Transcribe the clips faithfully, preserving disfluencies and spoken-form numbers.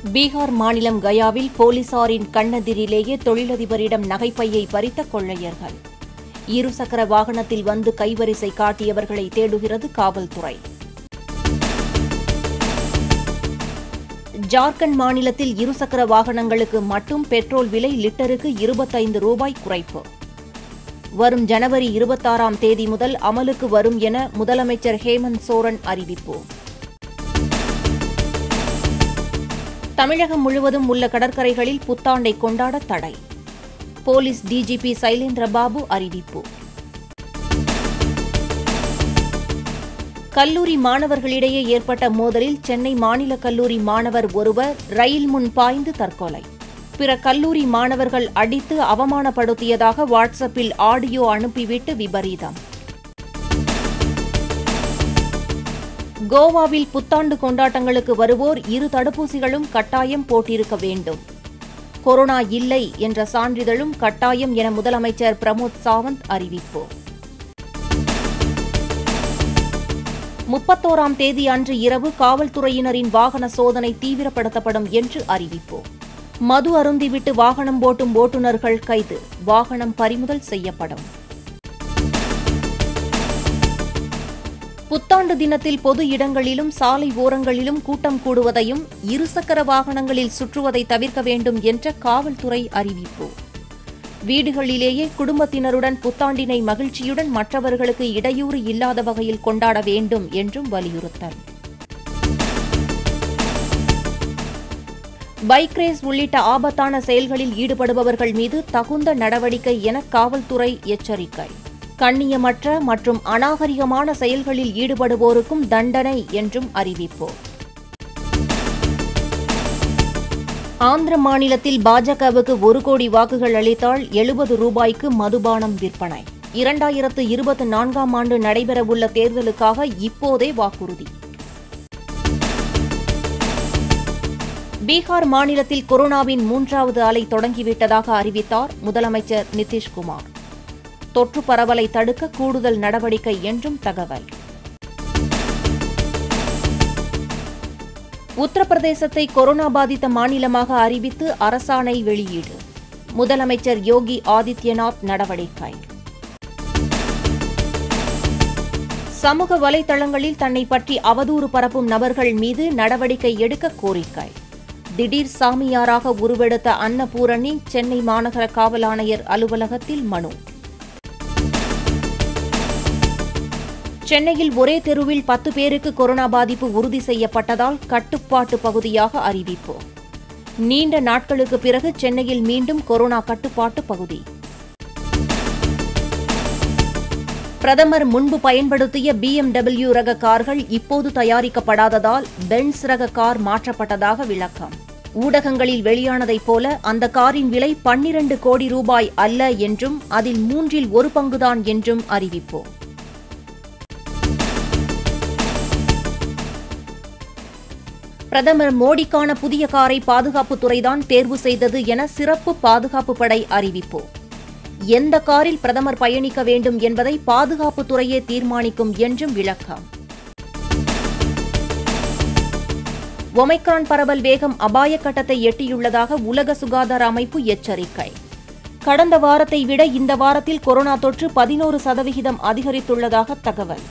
பீகார் மாநிலம் கயாவில் போலீசாரின் கண்ணெதிரிலேயே தொழிலதிபரிடம் நகைப்பையை பறித்த கொள்ளையர்கள். இருசக்கர வாகனத்தில் வந்து கைவரிசை காட்டியவர்களை தேடுகிறது காவல்துறை. ஜார்க்கண்ட் மாநிலத்தில் இருசக்கர வாகனங்களுக்கு மட்டும் பெட்ரோல் விலை லிட்டருக்கு இருபத்தைந்து ரூபாய் குறைப்பு. வரும் ஜனவரி இருபத்தாறாம் தேதி முதல் அமலுக்கு வரும் என முதலமைச்சர் ஹேமந்த் சோரன் அறிவிப்பு. தமிழகம் முழுவதும் உள்ள கடற்கரைகளில் புத்தாண்டை கொண்டாட தடை. போலீஸ் டிஜிபி சைலேந்திரபாபு அறிவிப்பு. கல்லூரி மாணவர்களிடையே ஏற்பட்ட மோதலில் சென்னை மாநில கல்லூரி மாணவர் ஒருவர் ரயில் முன் பாய்ந்து தற்கொலை. பிற கல்லூரி மாணவர்கள் அடித்து அவமானப்படுத்தியதாக வாட்ஸ்அப்பில் ஆடியோ அனுப்பிவிட்டு விபரீதம். கோவாவில் புத்தாண்டு கொண்டாட்டங்களுக்கு வருவோர் இரு தடுப்பூசிகளும் கட்டாயம் போட்டிருக்க வேண்டும். கொரோனா இல்லை என்ற சான்றிதழும் கட்டாயம் என முதலமைச்சர் பிரமோத் சாவந்த் அறிவிப்பு. முப்பத்தோராம் தேதி அன்று இரவு காவல்துறையினரின் வாகன சோதனை தீவிரப்படுத்தப்படும் என்று அறிவிப்பு. மது அருந்திவிட்டு வாகனம் ஓட்டும் ஓட்டுநர்கள் கைது, வாகனம் பறிமுதல் செய்யப்படும். புத்தாண்டு தினத்தில் பொது இடங்களிலும் சாலை ஓரங்களிலும் கூட்டம் கூடுவதையும் இருசக்கர வாகனங்களில் சுற்றுவதை தவிர்க்க வேண்டும் என்ற காவல்துறை அறிவிப்பு. வீடுகளிலேயே குடும்பத்தினருடன் புத்தாண்டினை மகிழ்ச்சியுடன் மற்றவர்களுக்கு இடையூறு இல்லாத வகையில் கொண்டாட வேண்டும் என்றும் வலியுறுத்தல். பைக் ரேஸ் உள்ளிட்ட ஆபத்தான செயல்களில் ஈடுபடுபவர்கள் மீது தகுந்த நடவடிக்கை என காவல்துறை எச்சரிக்கை. கண்ணியமற்ற மற்றும் அநாகரிகமான செயல்களில் ஈடுபடுவோருக்கும் தண்டனை என்றும் அறிவிப்பு. ஆந்திர மாநிலத்தில் பாஜகவுக்கு ஒரு கோடி வாக்குகள் அளித்தால் எழுபது ரூபாய்க்கு மதுபானம் விற்பனை. இரண்டாயிரத்து இருபத்தி நான்காம் ஆண்டு நடைபெறவுள்ள தேர்தலுக்காக இப்போதே வாக்குறுதி. பீகார் மாநிலத்தில் கொரோனாவின் மூன்றாவது அலை தொடங்கிவிட்டதாக அறிவித்தார் முதலமைச்சர் நிதிஷ்குமார். தொற்று பரவலை தடுக்க கூடுதல் நடவடிக்கை என்றும் தகவல். உத்தரப்பிரதேசத்தை கொரோனா பாதித்த மாநிலமாக அறிவித்து அரசாணை வெளியீடு. முதலமைச்சர் யோகி ஆதித்யநாத் நடவடிக்கை. சமூக வலைதளங்களில் தன்னை பற்றி அவதூறு பரப்பும் நபர்கள் மீது நடவடிக்கை எடுக்க கோரிக்கை. திடீர் சாமியாராக உருவெடுத்த அன்னபூரணி சென்னை மாநகர காவல் ஆணையர் அலுவலகத்தில் மனு. சென்னையில் ஒரே தெருவில் பத்து பேருக்கு கொரோனா பாதிப்பு உறுதி செய்யப்பட்டதால் கட்டுப்பாட்டு பகுதியாக அறிவிப்பு. நீண்ட நாட்களுக்கு பிறகு சென்னையில் மீண்டும் கொரோனா கட்டுப்பாட்டு பகுதி. பிரதமர் முன்பு பயன்படுத்திய பிஎம்டபிள்யூ ரக கார்கள் இப்போது தயாரிக்கப்படாததால் பென்ஸ் ரக கார் மாற்றப்பட்டதாக விளக்கம். ஊடகங்களில் வெளியானதைப் போல அந்த காரின் விலை பன்னிரண்டு கோடி ரூபாய் அல்ல என்றும் அதில் மூன்றில் ஒரு பங்குதான் என்றும் அறிவிப்பு. பிரதமர் மோடிக்கான புதிய காரை பாதுகாப்புத்துறைதான் தேர்வு செய்தது என சிறப்பு பாதுகாப்பு படை அறிவிப்பு. எந்த காரில் பிரதமர் பயணிக்க வேண்டும் என்பதை பாதுகாப்புத்துறையே தீர்மானிக்கும் என்றும் விளக்கம். ஒமைக்ரான் பரவல் வேகம் அபாய கட்டத்தை எட்டியுள்ளதாக உலக சுகாதார அமைப்பு எச்சரிக்கை. கடந்த வாரத்தை விட இந்த வாரத்தில் கொரோனா தொற்று பதினோரு சதவிகிதம் அதிகரித்துள்ளதாக தகவல்.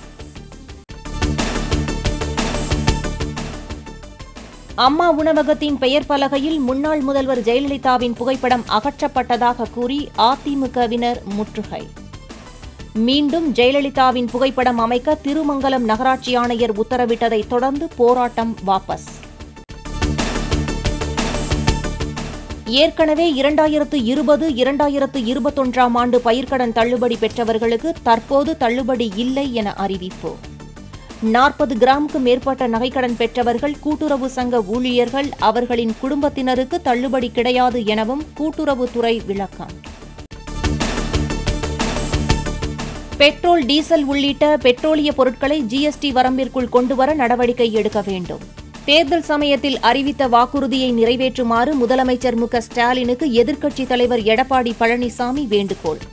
அம்மா உணவகத்தின் பெயர் பலகையில் முன்னாள் முதல்வர் ஜெயலலிதாவின் புகைப்படம் அகற்றப்பட்டதாக கூறி அதிமுகவினர் முற்றுகை. மீண்டும் ஜெயலலிதாவின் புகைப்படம் அமைக்க திருமங்கலம் நகராட்சி ஆணையர் உத்தரவிட்டதை தொடர்ந்து போராட்டம் வாபஸ். ஏற்கனவே இரண்டாயிரத்து இருபது இரண்டாயிரத்து இருபத்தொன்றாம் ஆண்டு பயிர்க்கடன் தள்ளுபடி பெற்றவர்களுக்கு தற்போது தள்ளுபடி இல்லை என அறிவிப்பு. நாற்பது கிராமுக்கு மேற்பட்ட நகைக்கடன் பெற்றவர்கள் கூட்டுறவு சங்க ஊழியர்கள் அவர்களின் குடும்பத்தினருக்கு தள்ளுபடி கிடையாது எனவும் கூட்டுறவுத்துறை விளக்கம். பெட்ரோல், டீசல் உள்ளிட்ட பெட்ரோலிய பொருட்களை ஜிஎஸ்டி வரம்பிற்குள் கொண்டுவர நடவடிக்கை எடுக்க வேண்டும். தேர்தல் சமயத்தில் அறிவித்த வாக்குறுதியை நிறைவேற்றுமாறு முதலமைச்சர் மு க ஸ்டாலினுக்கு எதிர்க்கட்சித் தலைவர் எடப்பாடி பழனிசாமி வேண்டுகோள்.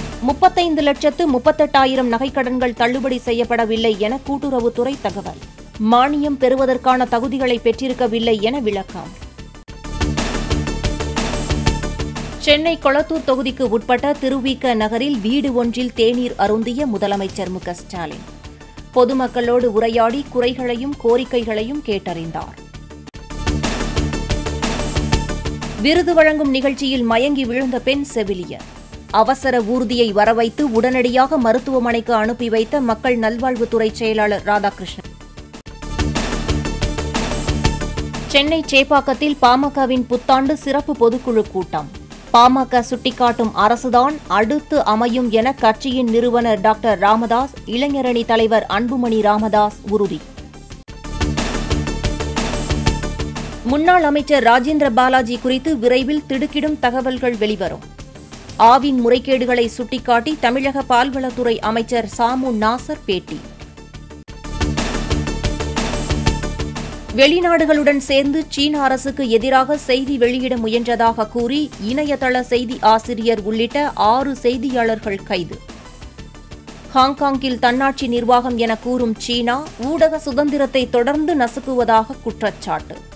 முப்பத்தைந்து லட்சத்து முப்பத்தெட்டாயிரம் நகைக்கடன்கள் தள்ளுபடி செய்யப்படவில்லை என கூட்டுறவுத்துறை தகவல். மானியம் பெறுவதற்கான தகுதிகளை பெற்றிருக்கவில்லை என விளக்கம். சென்னை கொளத்தூர் தொகுதிக்கு உட்பட்ட திருவிக நகரில் வீடு ஒன்றில் தேநீர் அருந்திய முதலமைச்சர் மு க ஸ்டாலின் பொதுமக்களோடு உரையாடி குறைகளையும் கோரிக்கைகளையும் கேட்டறிந்தார். விருது வழங்கும் நிகழ்ச்சியில் மயங்கி விழுந்த பெண் செவிலியர் அவசர ஊர்தியை வரவைத்து உடனடியாக மருத்துவமனைக்கு அனுப்பி வைத்த மக்கள் நல்வாழ்வுத்துறை செயலாளர் ராதாகிருஷ்ணன். சென்னை சேப்பாக்கத்தில் பாமகவின் புத்தாண்டு சிறப்பு பொதுக்குழு கூட்டம். பாமக சுட்டிக்காட்டும் அரசுதான் அடுத்து அமையும் என கட்சியின் நிறுவனர் டாக்டர் ராமதாஸ், இளைஞரணி தலைவர் அன்புமணி ராமதாஸ் உறுதி. முன்னாள் அமைச்சர் ராஜேந்திர பாலாஜி குறித்து விரைவில் திடுக்கிடும் தகவல்கள் வெளிவரும். ஆவின் முறைகேடுகளை சுட்டிக்காட்டி தமிழக பால்வளத்துறை அமைச்சர் சாமு நாசர் பேட்டி. வெளிநாடுகளுடன் சேர்ந்து சீன அரசுக்கு எதிராக செய்தி வெளியிட முயன்றதாக கூறி இணையதள செய்தி ஆசிரியர் உள்ளிட்ட ஆறு செய்தியாளர்கள் கைது. ஹாங்காங்கில் தன்னாட்சி நிர்வாகம் என கூறும் சீனா ஊடக சுதந்திரத்தை தொடர்ந்து நசுக்குவதாக குற்றச்சாட்டு.